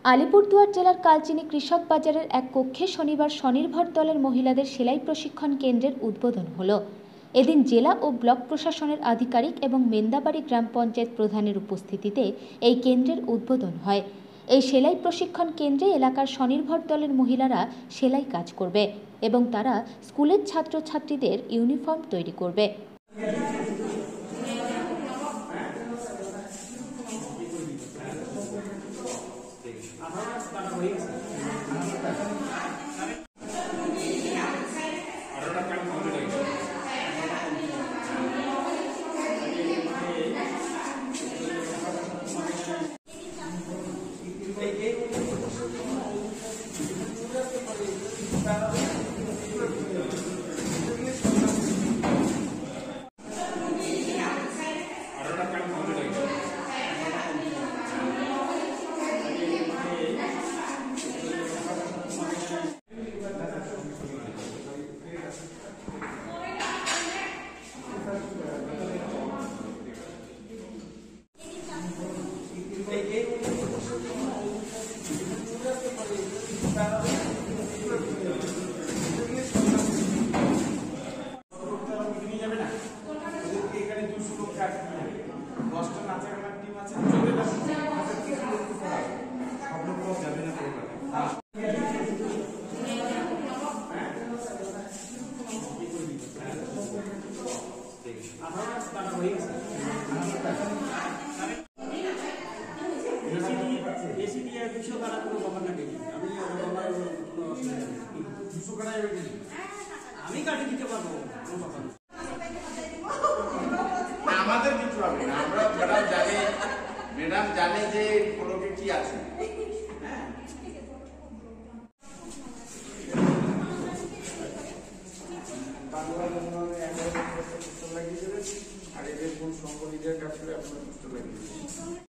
আলিপুরদুয়ার জেলার কালচিনি কৃষক বাজারের এক কক্ষে শনিবার স্বনির্ভর দলের মহিলাদের সেলাই প্রশিক্ষণ কেন্দ্রের উদ্বোধন হলো। এদিন জেলা ও ব্লক প্রশাসনের আধিকারিক এবং মেন্দাবাড়ি গ্রাম পঞ্চায়েত প্রধানের উপস্থিতিতে এই কেন্দ্রের উদ্বোধন হয়। এই সেলাই প্রশিক্ষণ কেন্দ্রে এলাকার স্বনির্ভর দলের মহিলারা সেলাই কাজ করবে এবং তারা স্কুলের ছাত্রছাত্রীদের ইউনিফর্ম তৈরি করবে। আমাদের কিছু হবে না, আমরা ম্যাডাম জানে যে ফলকে কি আছে। আর এদের কোন সংগঠনের কাছে আপনারা লাগিয়ে